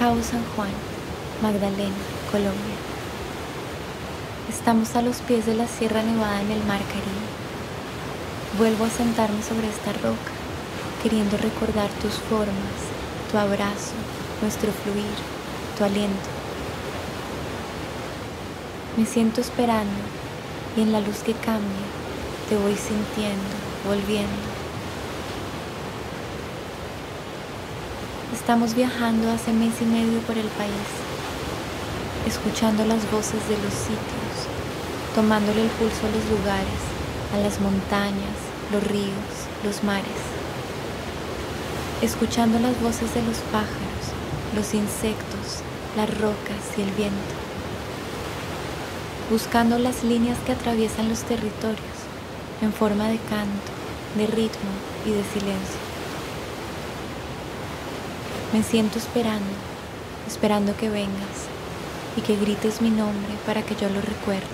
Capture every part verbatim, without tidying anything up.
Cabo San Juan, Magdalena, Colombia. Estamos a los pies de la Sierra Nevada en el Mar Caribe. Vuelvo a sentarme sobre esta roca, queriendo recordar tus formas, tu abrazo, nuestro fluir, tu aliento. Me siento esperando y en la luz que cambia te voy sintiendo, volviendo. Estamos viajando hace mes y medio por el país, escuchando las voces de los sitios, tomándole el pulso a los lugares, a las montañas, los ríos, los mares, escuchando las voces de los pájaros, los insectos, las rocas y el viento, buscando las líneas que atraviesan los territorios en forma de canto, de ritmo y de silencio. Me siento esperando, esperando que vengas y que grites mi nombre para que yo lo recuerde.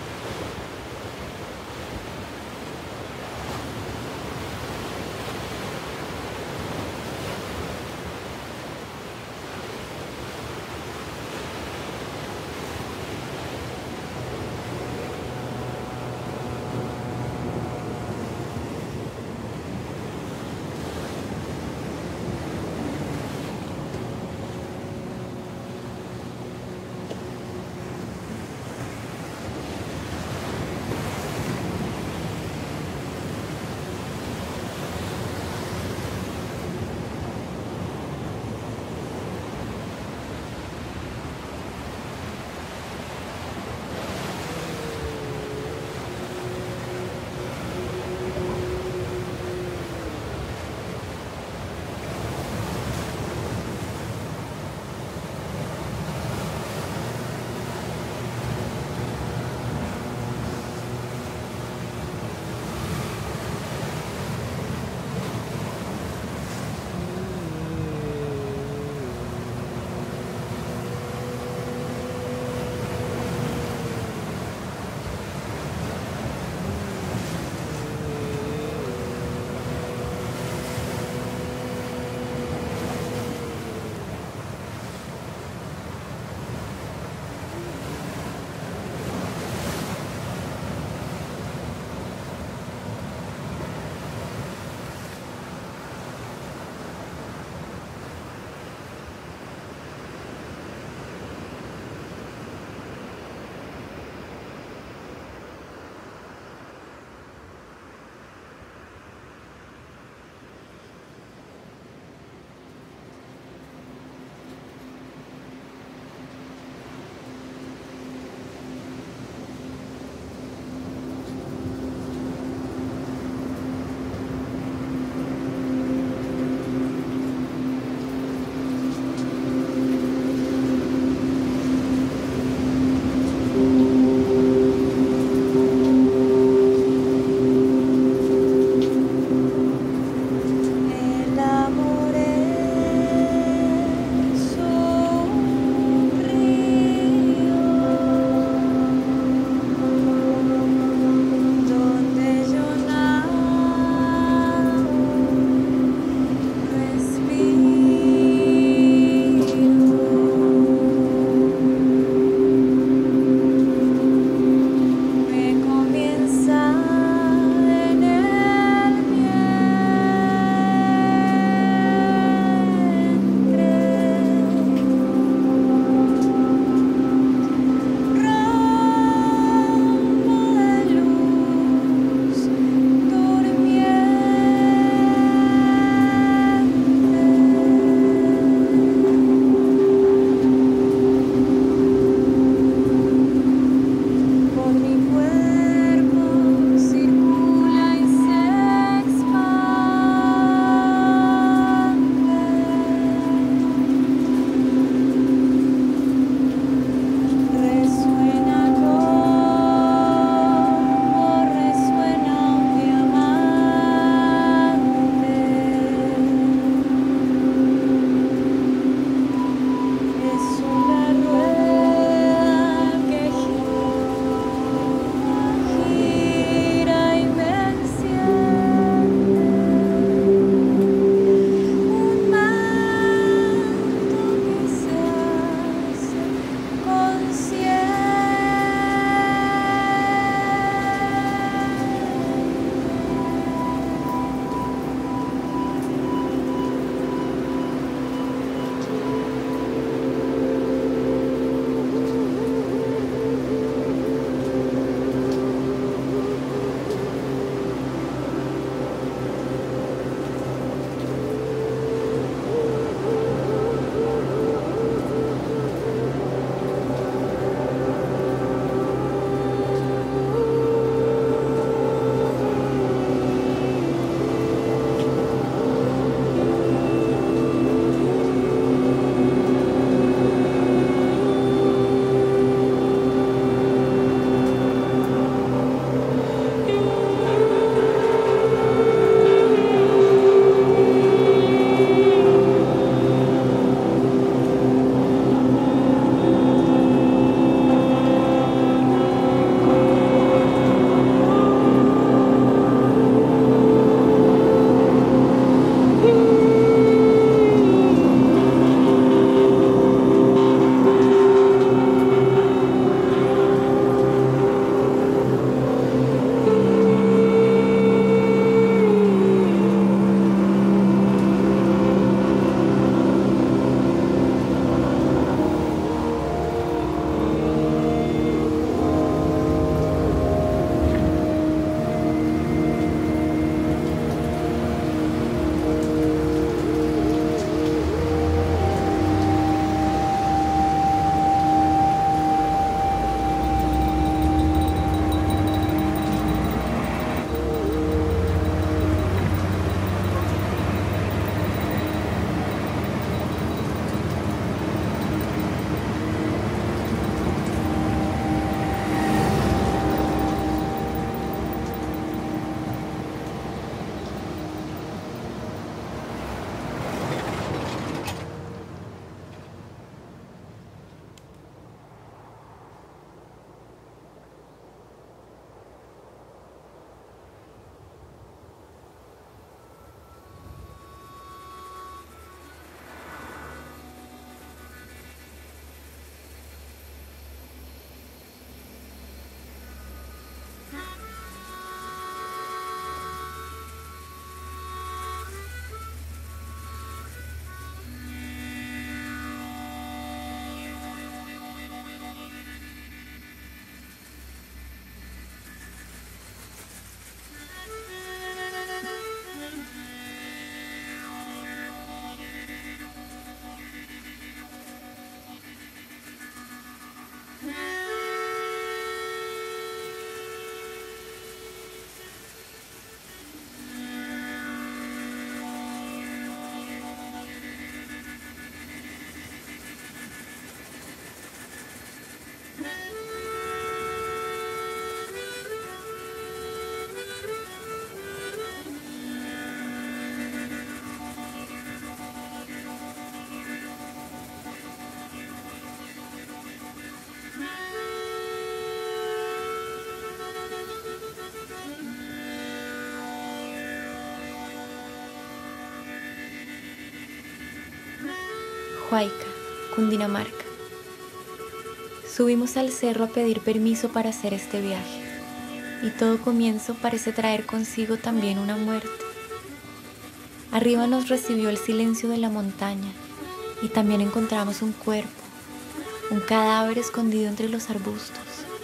Cuaica, Cundinamarca. Subimos al cerro a pedir permiso para hacer este viaje, y todo comienzo parece traer consigo también una muerte. Arriba nos recibió el silencio de la montaña, y también encontramos un cuerpo, un cadáver escondido entre los arbustos.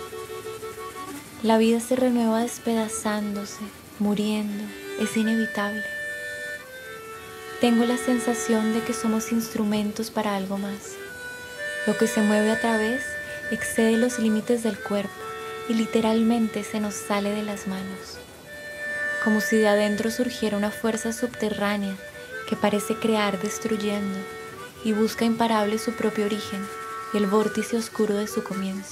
La vida se renueva despedazándose, muriendo, es inevitable. Tengo la sensación de que somos instrumentos para algo más. Lo que se mueve a través excede los límites del cuerpo y literalmente se nos sale de las manos. Como si de adentro surgiera una fuerza subterránea que parece crear destruyendo y busca imparable su propio origen y el vórtice oscuro de su comienzo.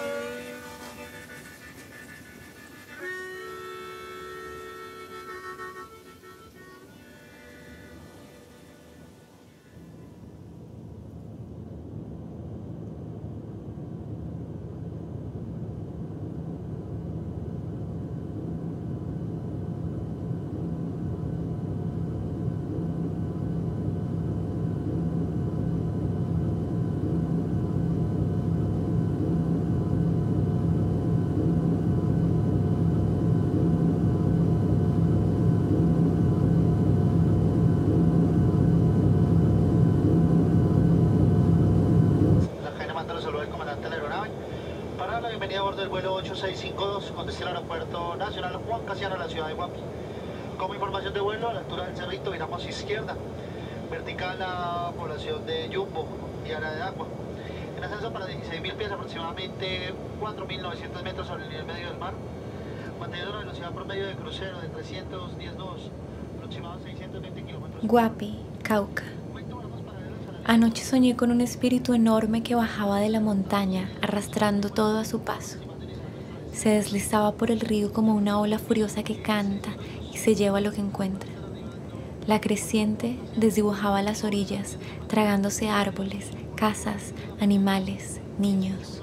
Bienvenida a bordo del vuelo ocho seis cinco dos con destino al Aeropuerto Nacional Juan Casiano, la ciudad de Guapi. Como información de vuelo, a la altura del cerrito viramos izquierda, vertical la población de Yumbo, Viara de Agua. En ascenso para dieciséis mil pies, aproximadamente cuatro mil novecientos metros sobre el nivel medio del mar, manteniendo una velocidad promedio de crucero de trescientos diez nudos, aproximadamente seiscientos veinte kilómetros. Guapi, Cauca. Anoche soñé con un espíritu enorme que bajaba de la montaña, arrastrando todo a su paso. Se deslizaba por el río como una ola furiosa que canta y se lleva lo que encuentra. La creciente desdibujaba las orillas, tragándose árboles, casas, animales, niños.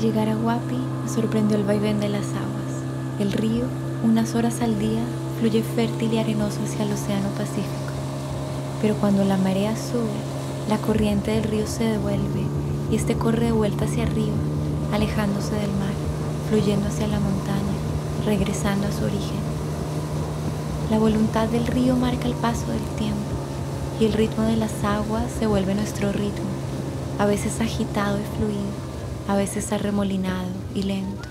llegar a Huapi me sorprendió el vaivén de las aguas. El río, unas horas al día, fluye fértil y arenoso hacia el Océano Pacífico. Pero cuando la marea sube, la corriente del río se devuelve y este corre de vuelta hacia arriba, alejándose del mar, fluyendo hacia la montaña, regresando a su origen. La voluntad del río marca el paso del tiempo y el ritmo de las aguas se vuelve nuestro ritmo, a veces agitado y fluido, a veces arremolinado y lento.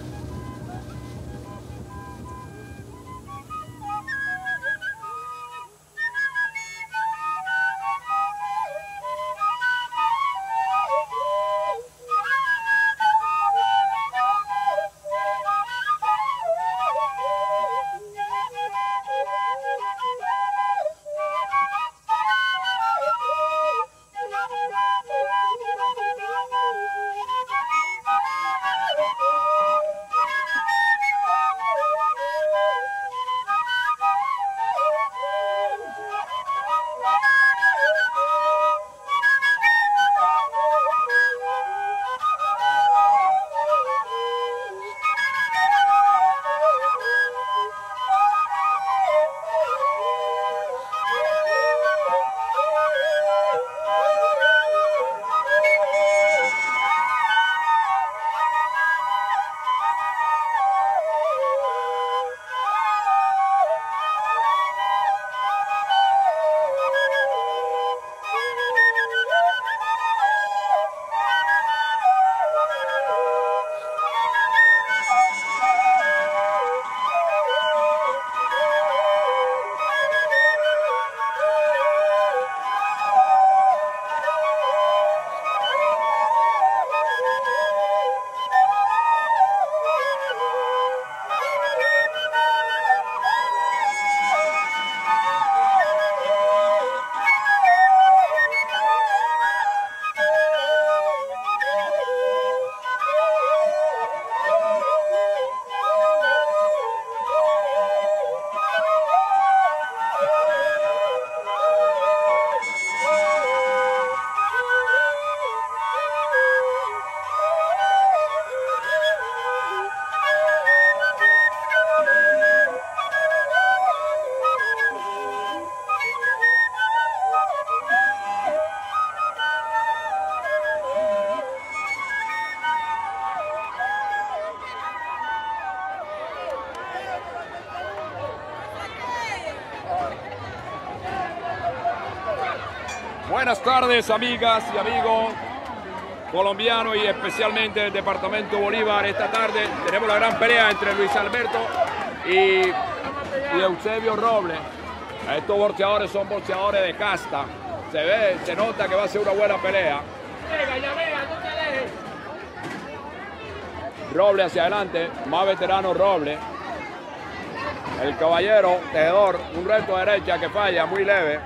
Buenas tardes, amigas y amigos colombianos y especialmente del departamento Bolívar. Esta tarde tenemos la gran pelea entre Luis Alberto y, y Eusebio Robles. Estos boxeadores son boxeadores de casta. Se ve, se nota que va a ser una buena pelea. Robles hacia adelante, más veterano Robles. El caballero tejedor, un reto a derecha que falla, muy leve.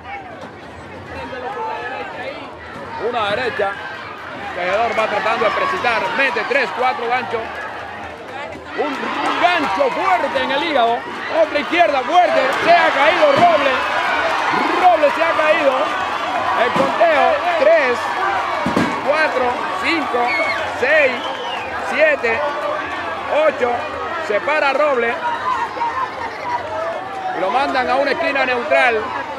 Una derecha, tejedor va tratando de precipitar, mete tres, cuatro ganchos. Un, un gancho fuerte en el hígado, otra izquierda fuerte, se ha caído Robles. Robles se ha caído. El conteo, tres, cuatro, cinco, seis, siete, ocho, se para Robles. Y lo mandan a una esquina neutral.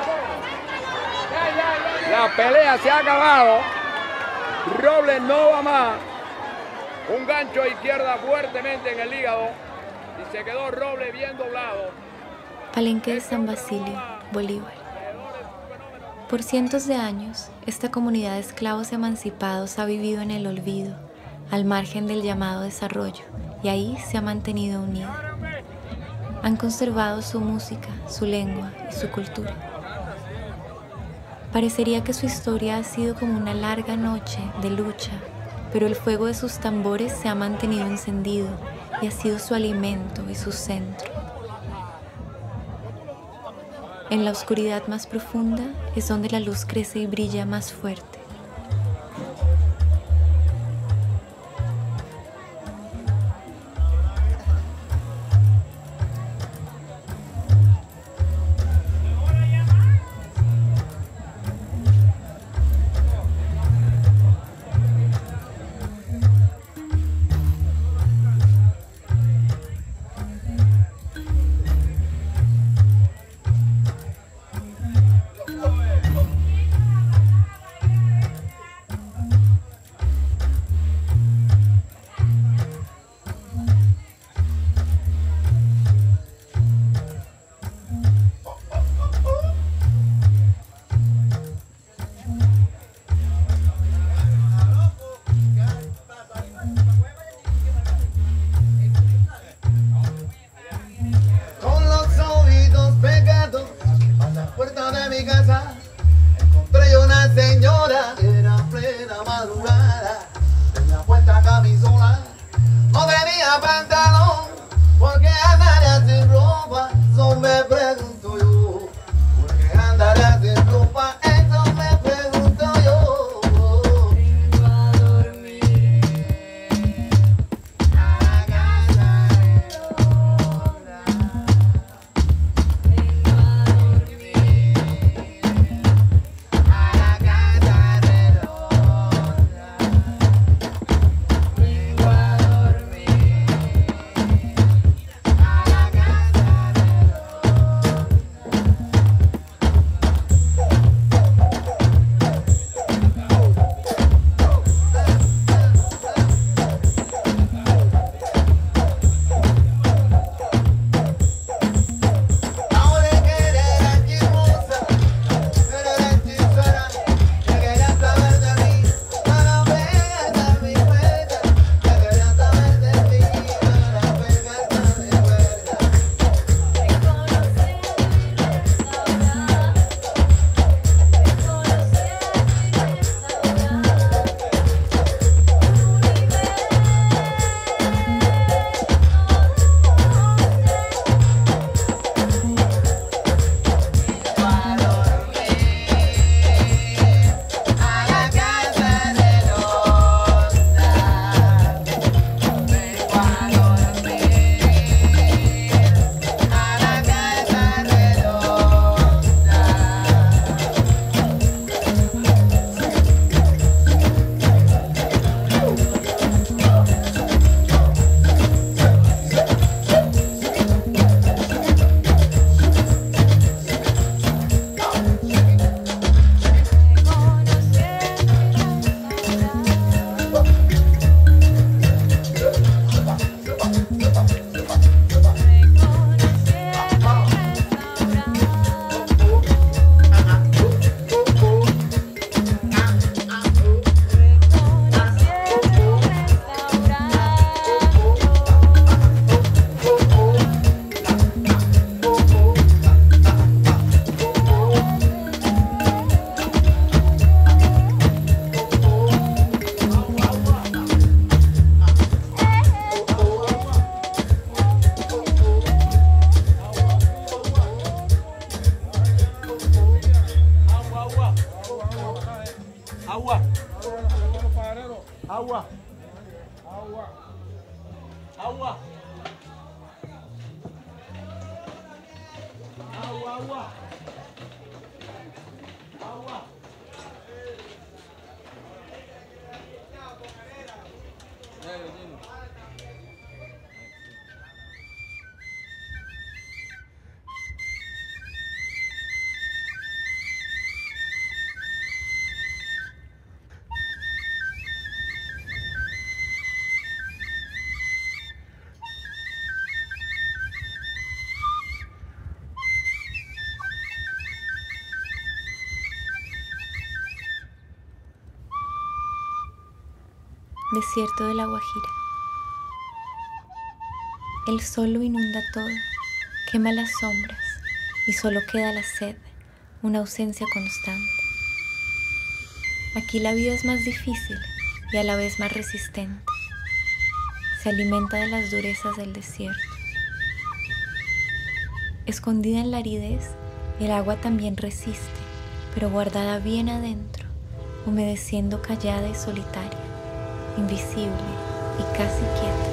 La pelea se ha acabado. Robles no va más. Un gancho de izquierda fuertemente en el hígado. Y se quedó Robles bien doblado. Palenque de San Basilio, Bolívar. Por cientos de años, esta comunidad de esclavos emancipados ha vivido en el olvido, al margen del llamado desarrollo, y ahí se ha mantenido unida. Han conservado su música, su lengua y su cultura. Parecería que su historia ha sido como una larga noche de lucha, pero el fuego de sus tambores se ha mantenido encendido y ha sido su alimento y su centro. En la oscuridad más profunda es donde la luz crece y brilla más fuerte. casa encontré yo una señora que era plena madrugada, tenía puesta camisola, no tenía pantalón, porque andaría sin ropa, eso me pregunto yo, porque andaría sin ropa, eso me pregunto yo. Vengo a dormir a la casa redonda, vengo a dormir a la casa redonda, vengo a dormir a la casa redonda. Ahora que eres chismosa, eres hechizora, que querías saber de mí, para pegarte a mi cuerda, que querías saber de mí, para pegarte a mi cuerda. Me conocí en mi restaurante, me conocí en mi restaurante, vengo a dormir a la casa redonda, vengo a dormir a la casa redonda. Agua. Agua. Agua. Agua. Agua, agua. Agua. Desierto de la Guajira. El sol lo inunda todo, quema las sombras y solo queda la sed, una ausencia constante. Aquí la vida es más difícil y a la vez más resistente. Se alimenta de las durezas del desierto. Escondida en la aridez, el agua también resiste, pero guardada bien adentro, humedeciendo callada y solitaria, invisible y casi quieta.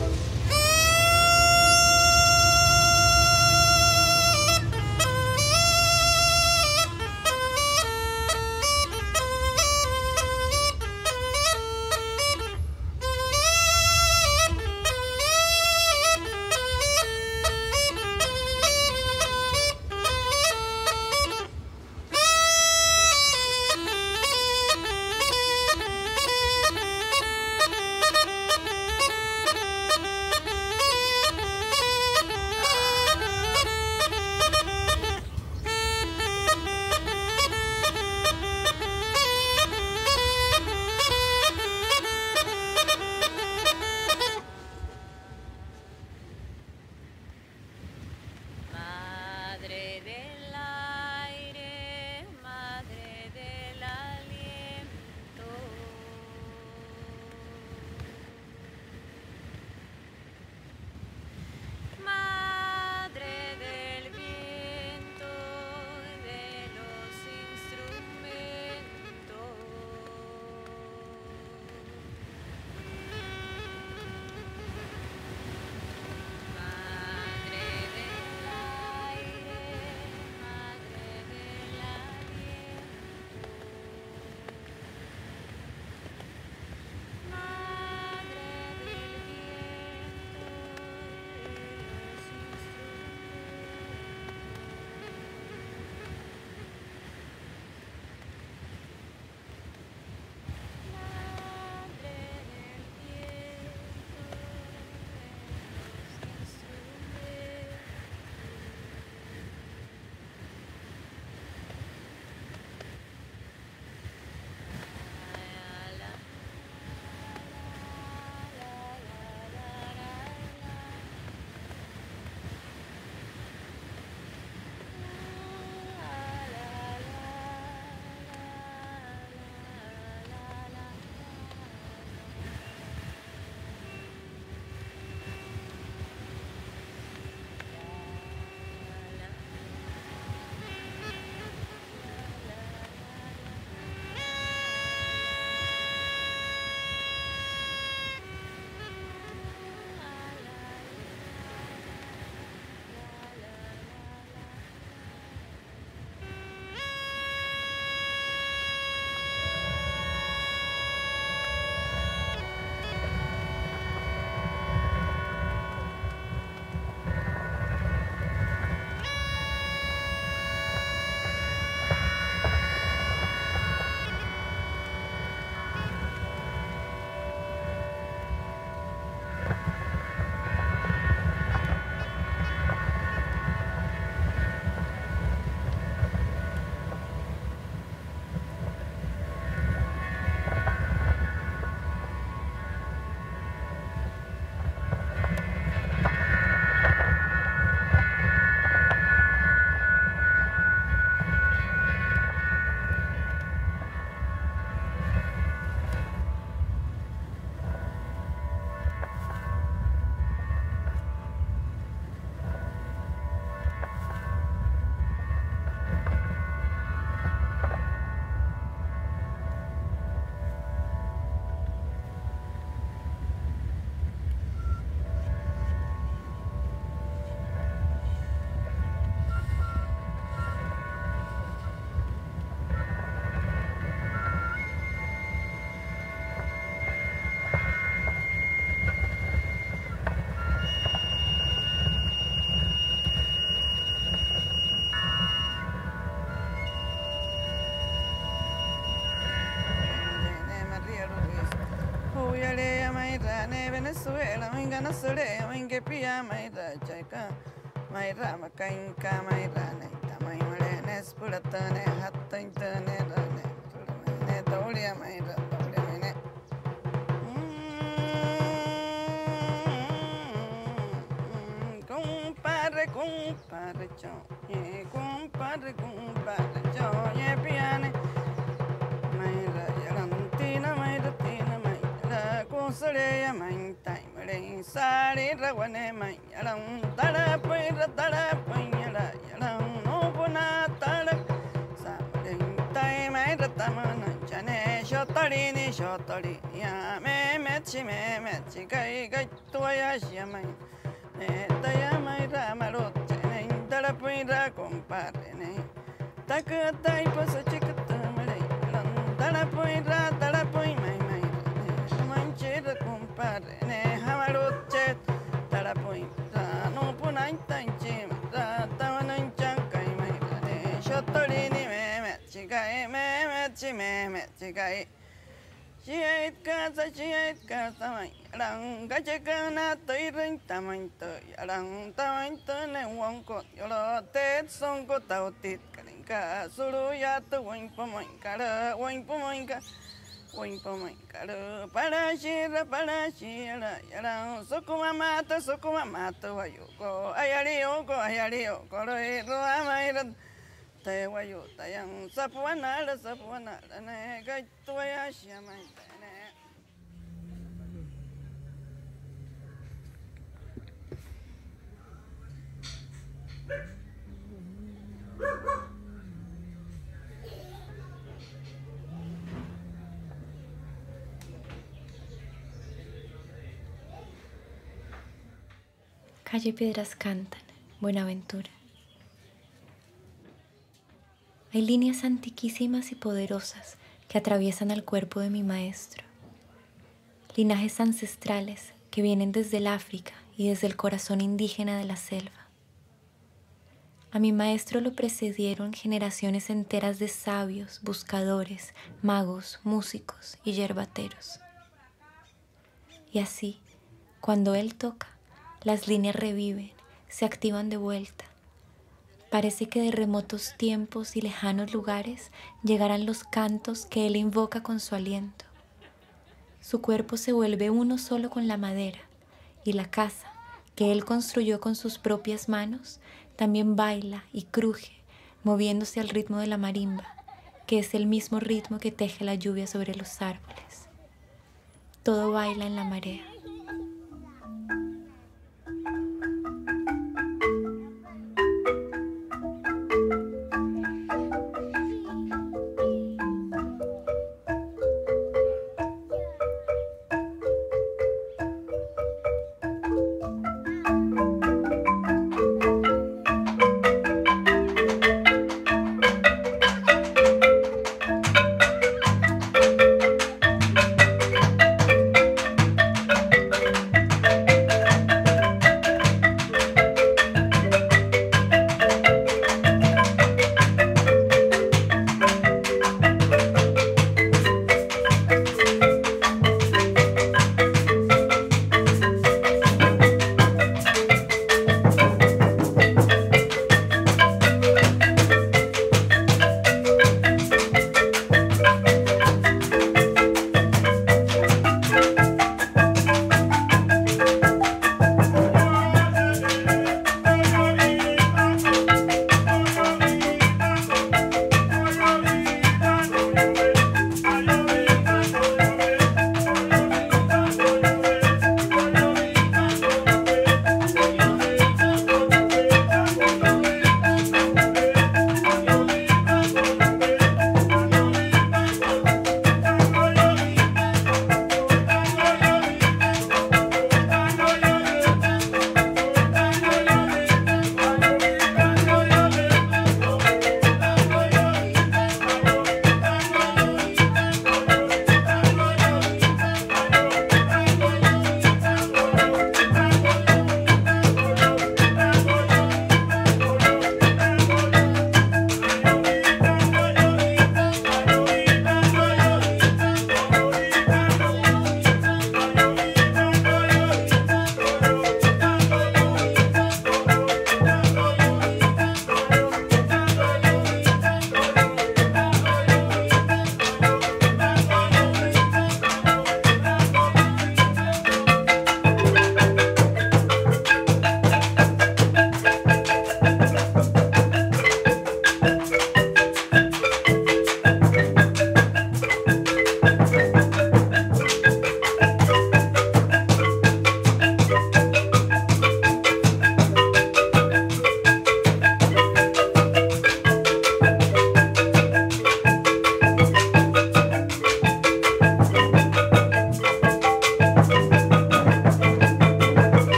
ne Venezuela, minga na sole, minga pia mai ra chaika, mai ra makainka mai ra ne tamai mare ne spurata ne hatta intane ra ne ne taulia mai ra taulia mai ne. Compadre, compadre, yo, yeah, compadre, compadre, yo, yeah, piane. Mayra, yarantina, mayra, tina, mayra, consoleya, may time, rain, sari, rawane, may, yaran, tara, puira, tara, puñala, yaran, no, puna, tara, sarin, time, mayra, tamana, chane, shotarini, shotarini, ya, me, mechi, me, mechi, gai, gai, tuaya, shamay. Taya mai ra maroche ne dara puira compadre ne taka tai pasa chikata mare dara puira dara pui mai mai ne manchera compadre ne hamaroche dara puira no punai tanchi ra tawanan chankai mai ne shotori ni me me chigai me me chi me me chigai Chiait casa, chiait casa, mai rang gacha na tây ring tamai tây rang tamai tây ne wang ko yolo tết song ko tàu tít kaling ka suru ya tu wang pamai kara wang pamai ka wang pamai kara para shira para shira yarang sukuma mata sukuma mata wayo ko ayari ko ayari ko roi ro amai ran te wayo tayang sapuana la sapuana ne ga tuya shamai ne. Calle Piedras cantan, Buenaventura. Hay líneas antiquísimas y poderosas que atraviesan al cuerpo de mi maestro. Linajes ancestrales que vienen desde el África y desde el corazón indígena de la selva. A mi maestro lo precedieron generaciones enteras de sabios, buscadores, magos, músicos y yerbateros. Y así, cuando él toca, las líneas reviven, se activan de vuelta. Parece que de remotos tiempos y lejanos lugares llegarán los cantos que él invoca con su aliento. Su cuerpo se vuelve uno solo con la madera, y la casa, que él construyó con sus propias manos, también baila y cruje, moviéndose al ritmo de la marimba, que es el mismo ritmo que teje la lluvia sobre los árboles. Todo baila en la marea.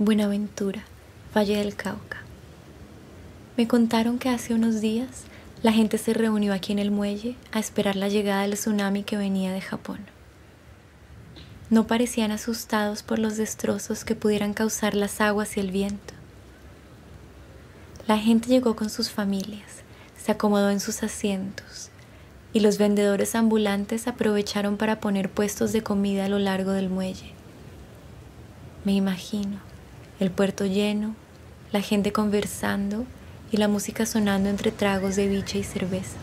Buenaventura, Valle del Cauca. Me contaron que hace unos días la gente se reunió aquí en el muelle a esperar la llegada del tsunami que venía de Japón. No parecían asustados por los destrozos que pudieran causar las aguas y el viento. La gente llegó con sus familias, se acomodó en sus asientos y los vendedores ambulantes aprovecharon para poner puestos de comida a lo largo del muelle. Me imagino el puerto lleno, la gente conversando y la música sonando entre tragos de biche y cerveza.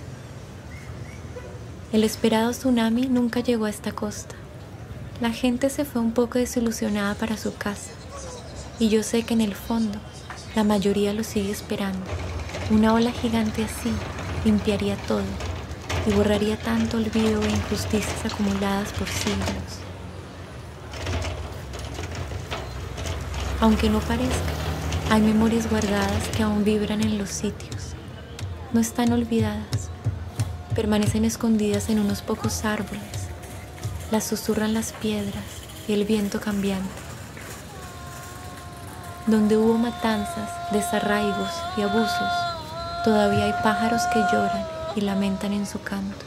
El esperado tsunami nunca llegó a esta costa. La gente se fue un poco desilusionada para su casa y yo sé que en el fondo la mayoría lo sigue esperando. Una ola gigante así limpiaría todo y borraría tanto olvido e injusticias acumuladas por siglos. Aunque no parezca, hay memorias guardadas que aún vibran en los sitios. No están olvidadas, permanecen escondidas en unos pocos árboles. Las susurran las piedras y el viento cambiante. Donde hubo matanzas, desarraigos y abusos, todavía hay pájaros que lloran y lamentan en su canto.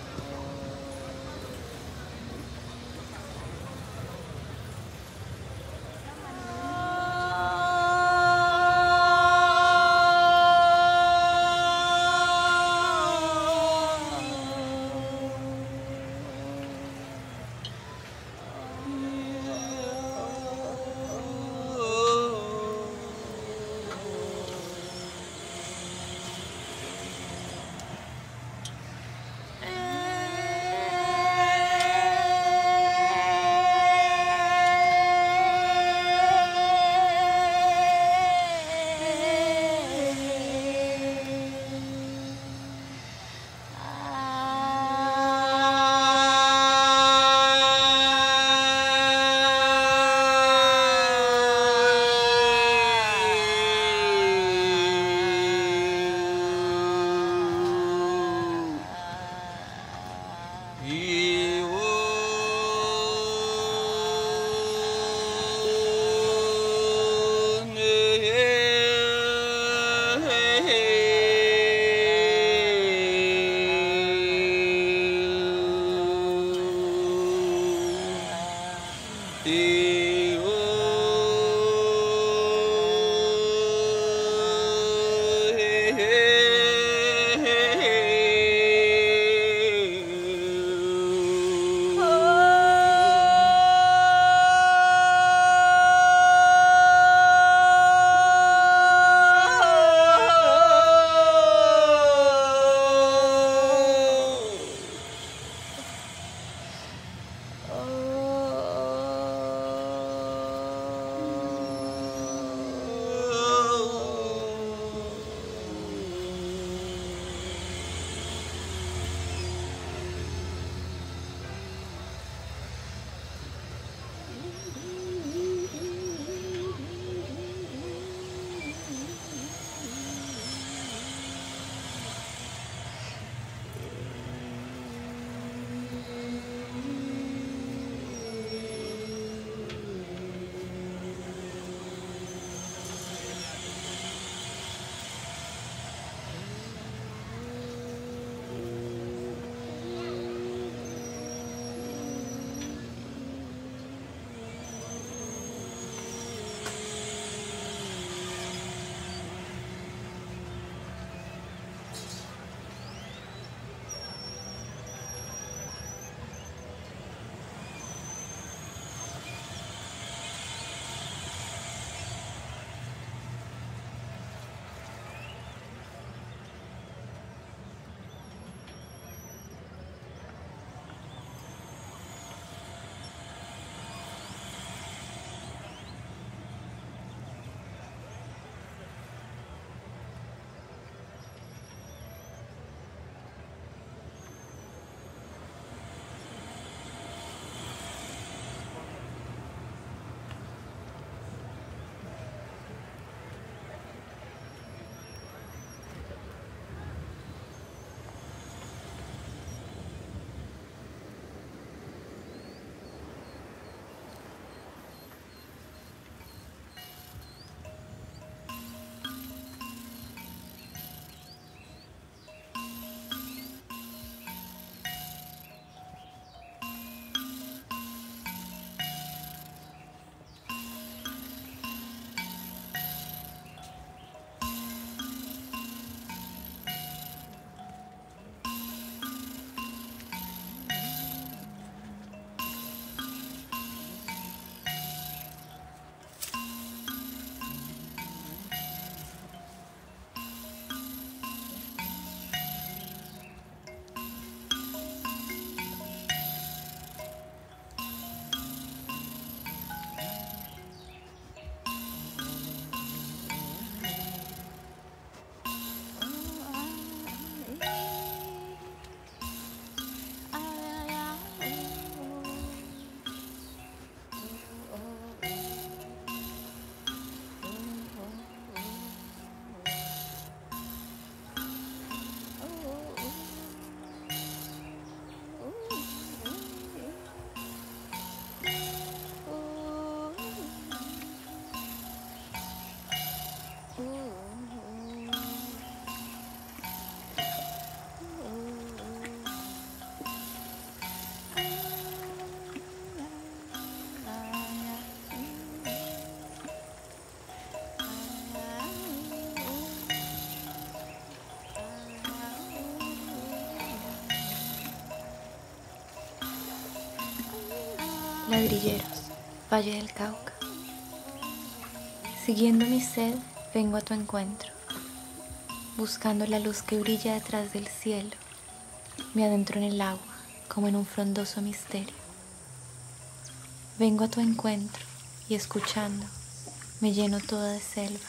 Ladrilleros, Valle del Cauca. Siguiendo mi sed, vengo a tu encuentro. Buscando la luz que brilla detrás del cielo, me adentro en el agua como en un frondoso misterio. Vengo a tu encuentro y escuchando, me lleno toda de selva.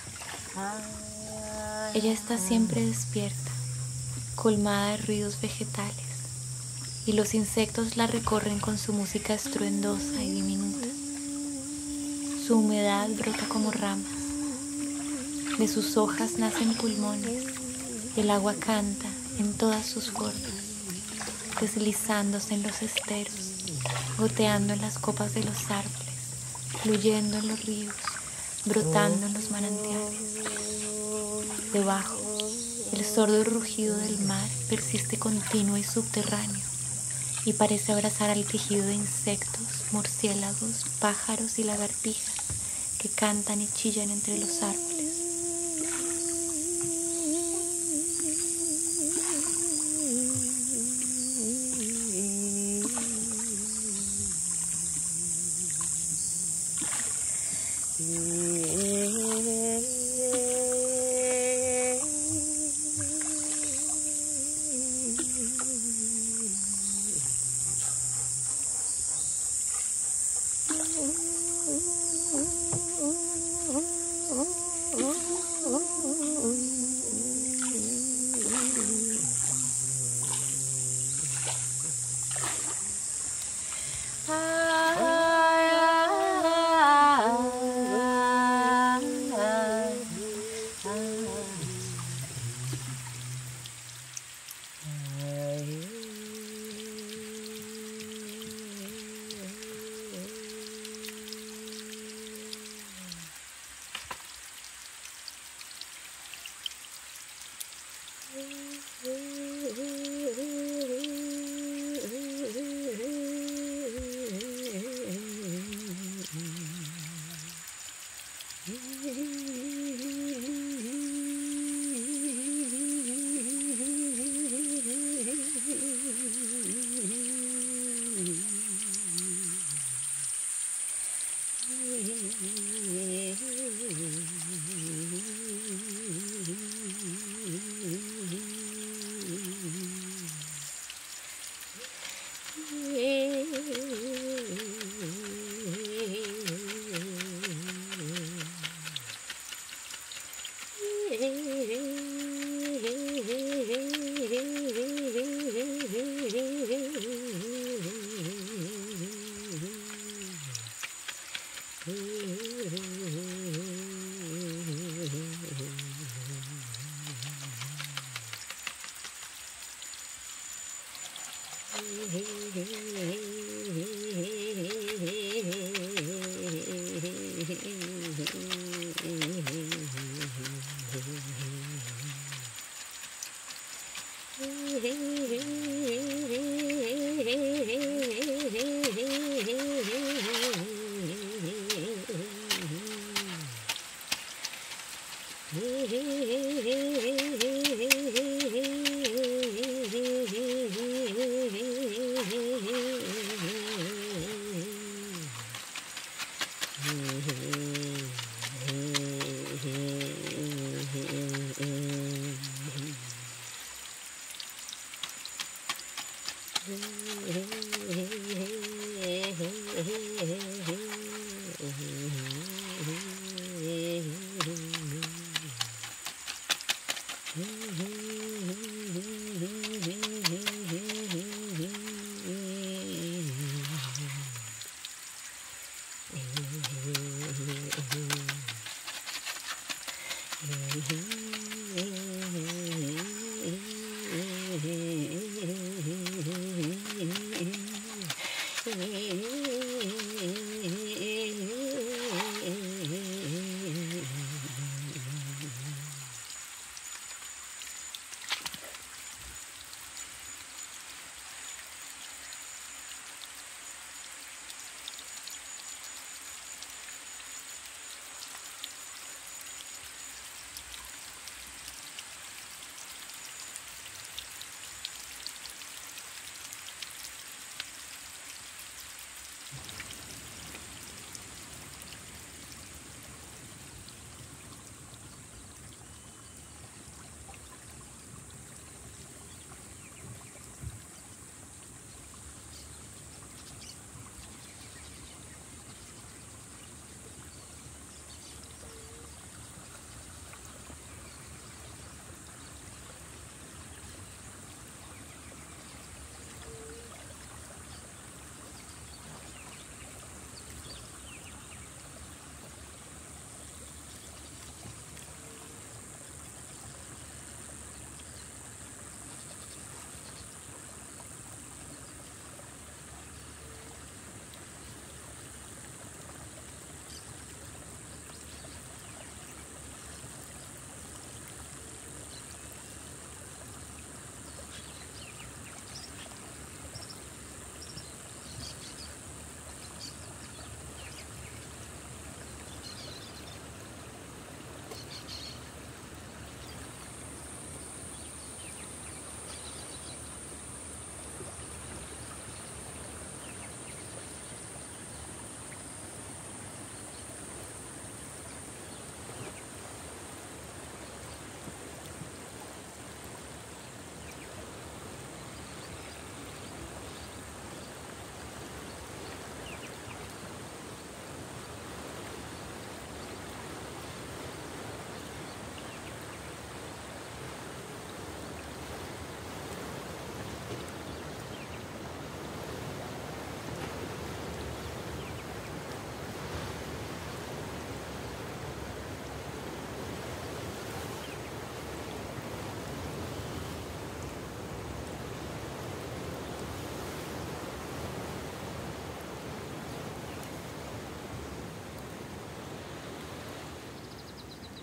Ella está siempre despierta, colmada de ruidos vegetales, y los insectos la recorren con su música estruendosa y diminuta. Su humedad brota como ramas, de sus hojas nacen pulmones, y el agua canta en todas sus formas, deslizándose en los esteros, goteando en las copas de los árboles, fluyendo en los ríos, brotando en los manantiales. Debajo, el sordo rugido del mar persiste continuo y subterráneo, y parece abrazar al tejido de insectos, murciélagos, pájaros y lagartijas que cantan y chillan entre los árboles.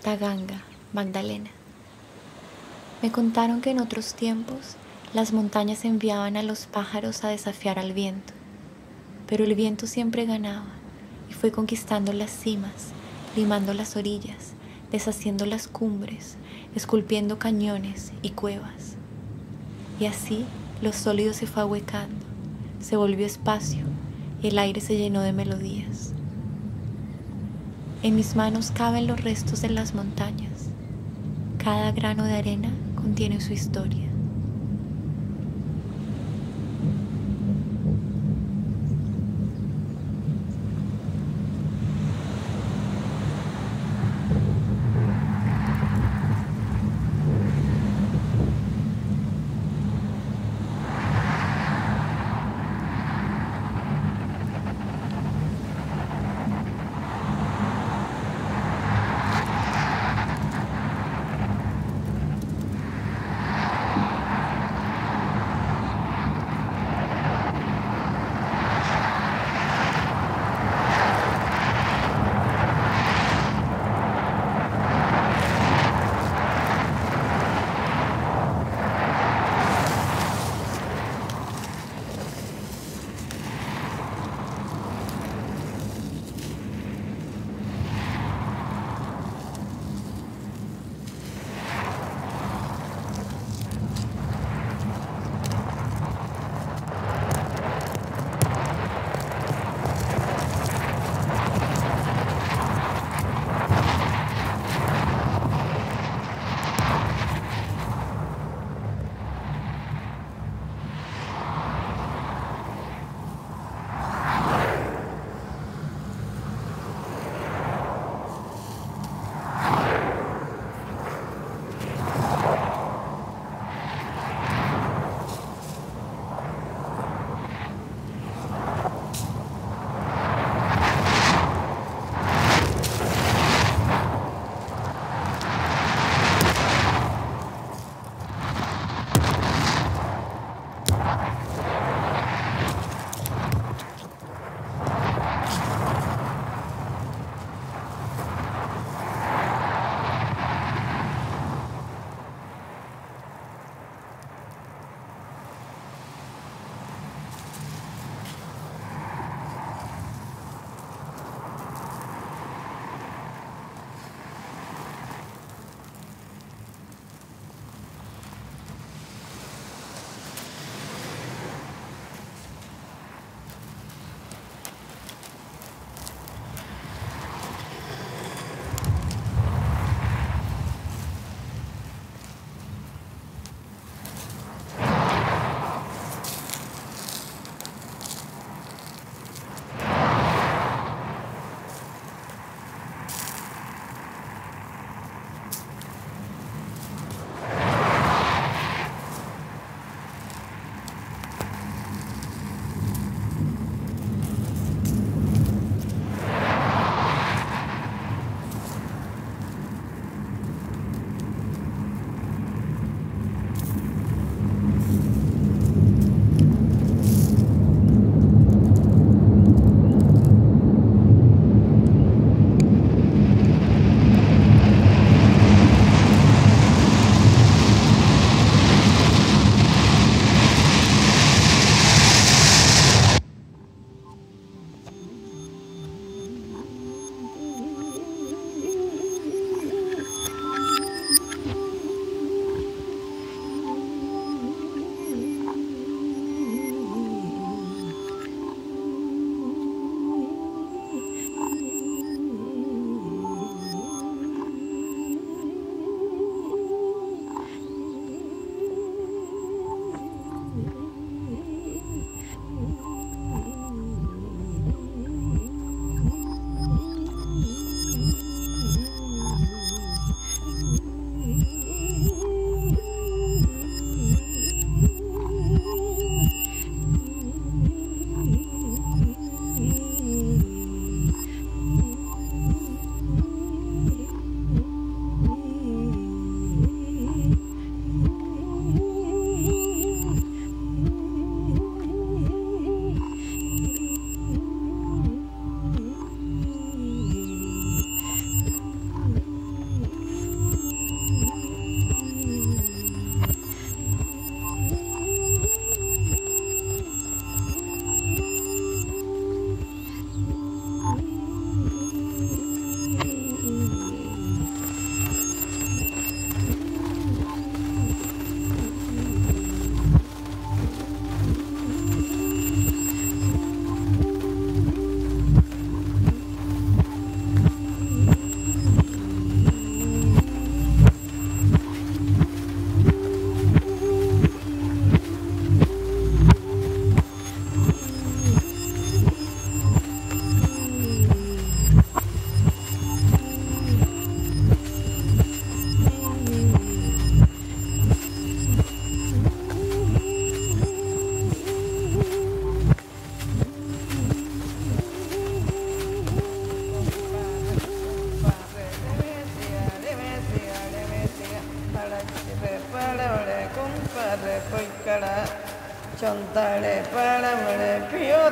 Taganga, Magdalena. Me contaron que en otros tiempos las montañas enviaban a los pájaros a desafiar al viento, pero el viento siempre ganaba y fue conquistando las cimas, limando las orillas, deshaciendo las cumbres, esculpiendo cañones y cuevas. Y así lo sólido se fue ahuecando, se volvió espacio y el aire se llenó de melodías. En mis manos caben los restos de las montañas. Cada grano de arena contiene su historia.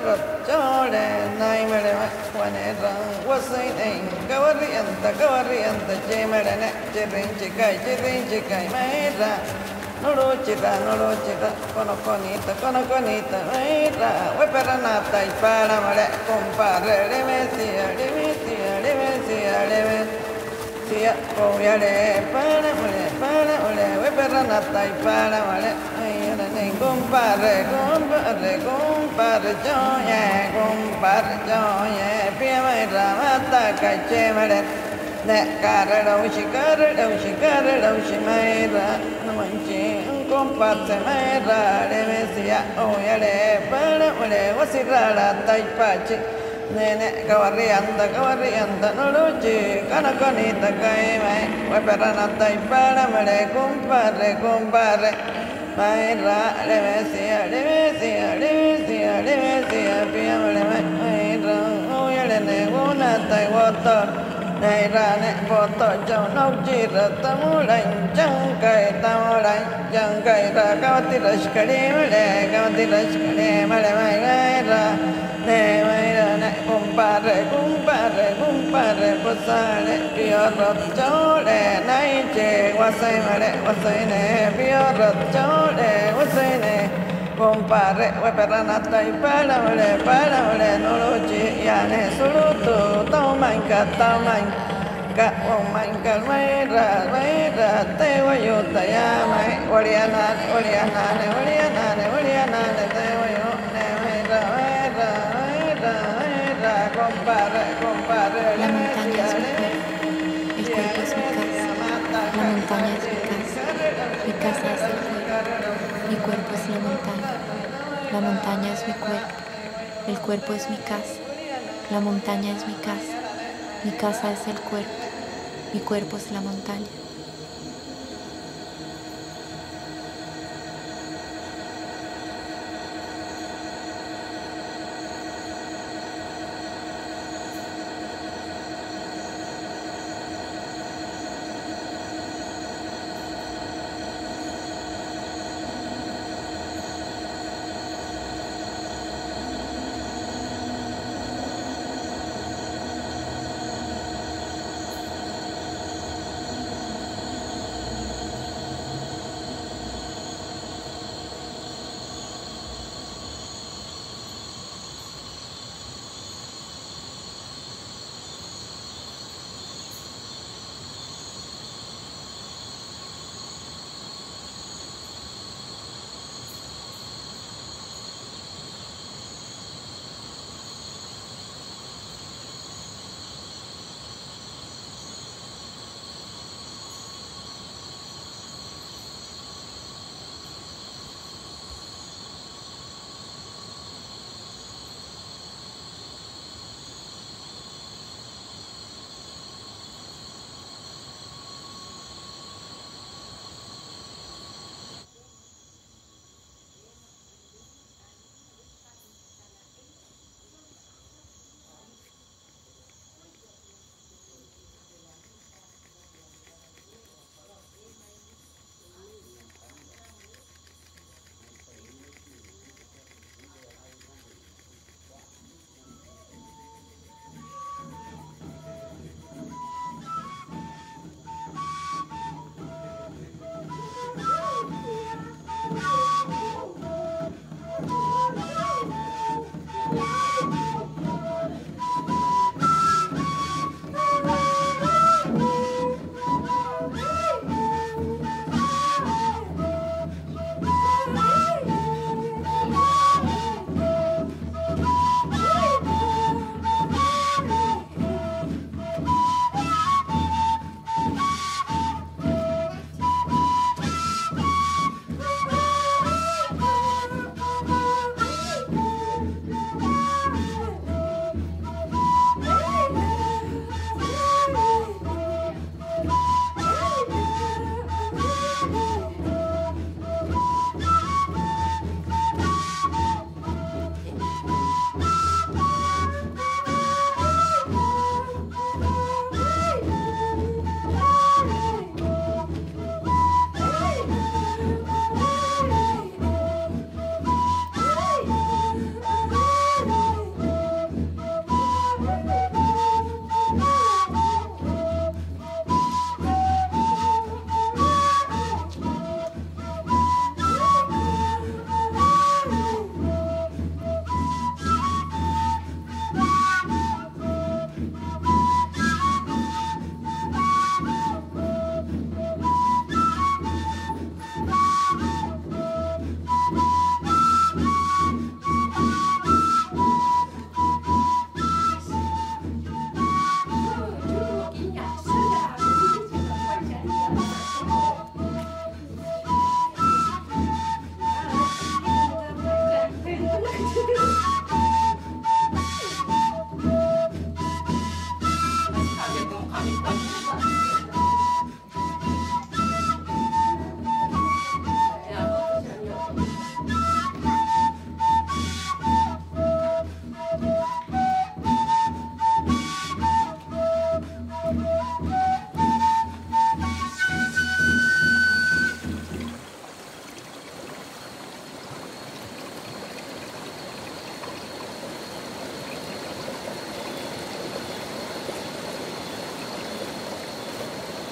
chole, nay mere wane rang wasai nei kawarianta kawarianta che mere ne chirin chikai chirin chikai mera noro chira noro chira kono konita kono konita mera we peranata y para mare compare le mesia le mesia le mesia le mesia coyare para mare para mare we peranata y para mare compare, compare, compare, joye, compare, joye, piama y ramata, cachemare, de cara, laushi, cara, laushi, cara, laushi, maira, no manchi, un comparte, maira, le mesia, oyale, para, mole, wasirara, taipachi, nene, cavarrianda, cavarrianda, no luchi, canaconita, caime, weperana, taipara, male, compare, compare, Maira, le mesia, le mesia, le mesia, le mesia, piamale, maira, oya le neguna, tai water, naira ne water, jau nau jira, tamurai, jangkai, tamurai, jangkai, ra, kawati rashkari, male, kawati rashkari, male, maira, ne, maira, ne, compare, compare, compare, posare, piorot, chole, naiche, wasai, male, wasai, ne, piorot, chole, wasai, ne, compare, weperanata y palamole, palamole, no lo chi, yane, sulutu, taumanka, taumanka, omanka, maira, maira, te wayuta, yamai, warianane, warianane, warianane, warianane, te wayune, maira, maira, maira, maira, compare, compare, La montaña es mi cuerpo, el cuerpo es mi casa, la montaña es mi casa, mi casa es el cuerpo, mi cuerpo es la montaña, la montaña es mi cuerpo, el cuerpo es mi casa, la montaña es mi casa, mi casa es el cuerpo, mi cuerpo es la montaña.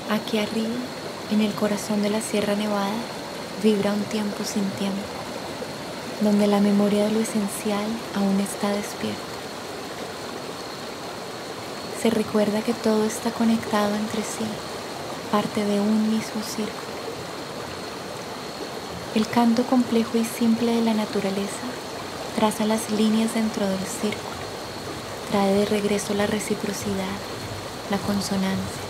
Aquí arriba, en el corazón de la Sierra Nevada, vibra un tiempo sin tiempo, donde la memoria de lo esencial aún está despierta. Se recuerda que todo está conectado entre sí, parte de un mismo círculo. El canto complejo y simple de la naturaleza traza las líneas dentro del círculo, trae de regreso la reciprocidad, la consonancia.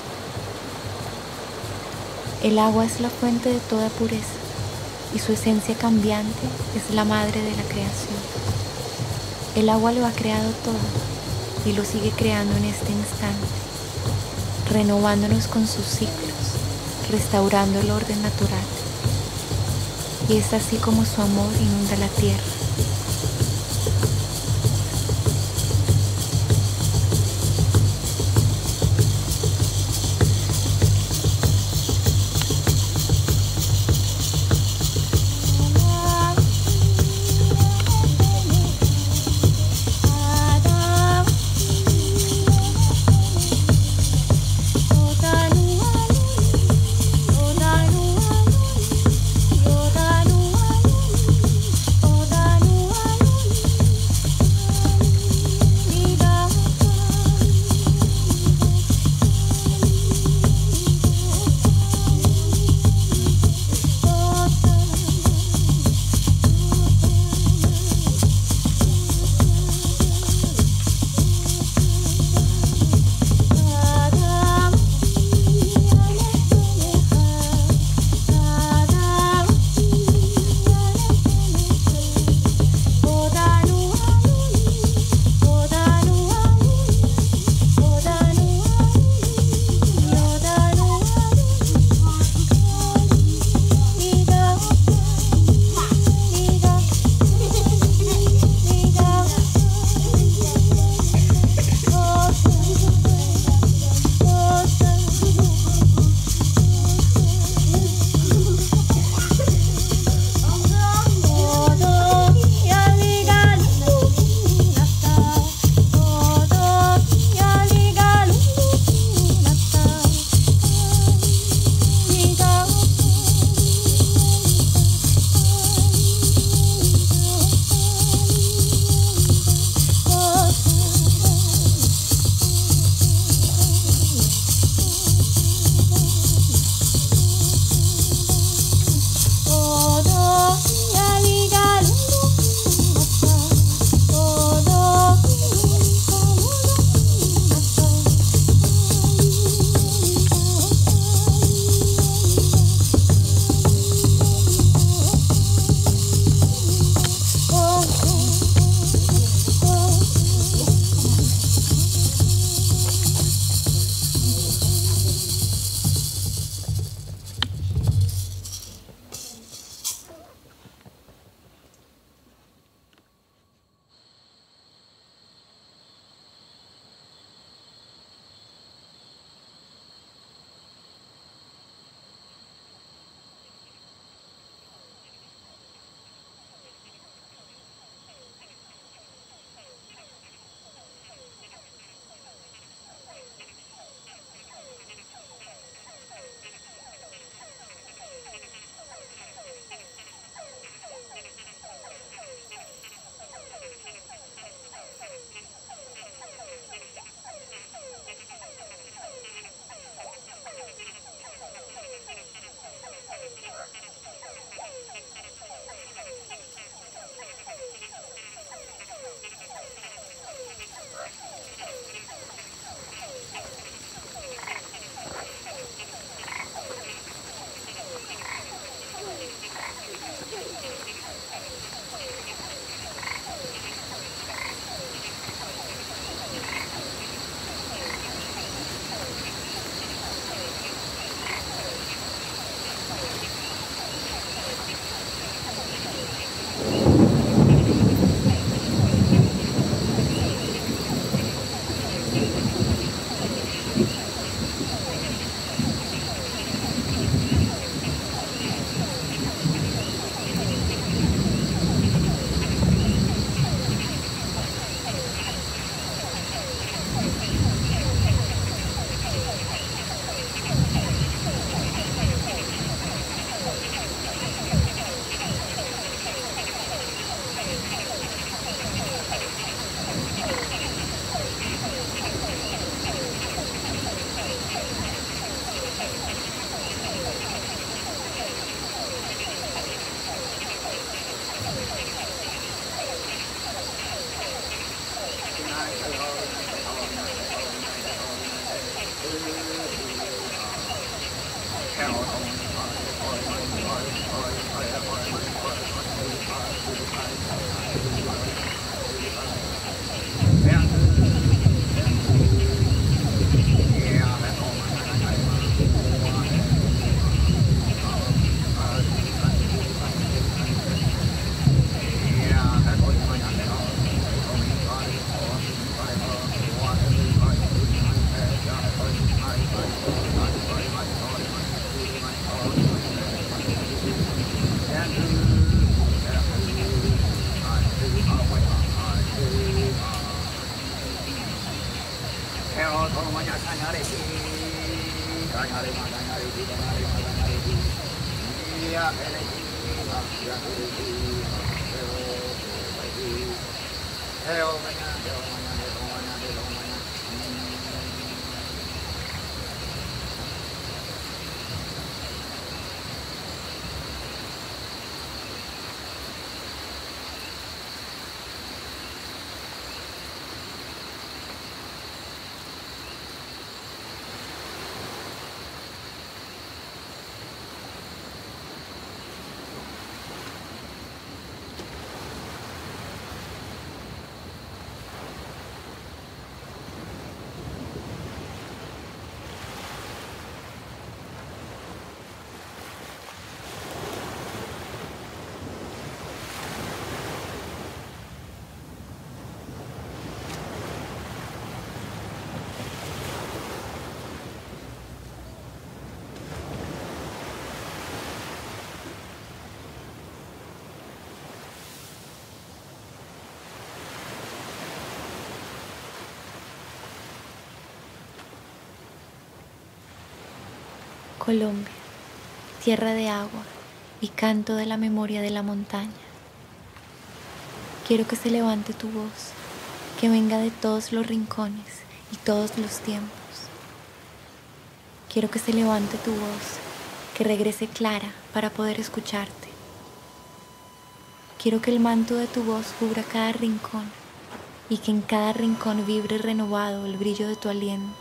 El agua es la fuente de toda pureza y su esencia cambiante es la madre de la creación. El agua lo ha creado todo y lo sigue creando en este instante, renovándonos con sus ciclos, restaurando el orden natural. Y es así como su amor inunda la tierra. Toda Colombia, tierra de agua y canto de la memoria de la montaña. Quiero que se levante tu voz, que venga de todos los rincones y todos los tiempos. Quiero que se levante tu voz, que regrese clara para poder escucharte. Quiero que el manto de tu voz cubra cada rincón y que en cada rincón vibre renovado el brillo de tu aliento.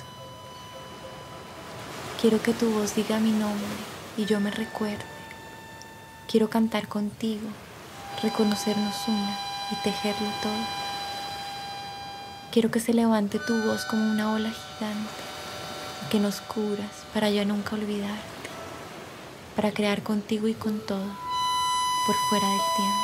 Quiero que tu voz diga mi nombre y yo me recuerde. Quiero cantar contigo, reconocernos una y tejerlo todo. Quiero que se levante tu voz como una ola gigante y que nos cubras para ya nunca olvidarte, para crear contigo y con todo, por fuera del tiempo.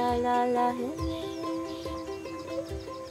la la la.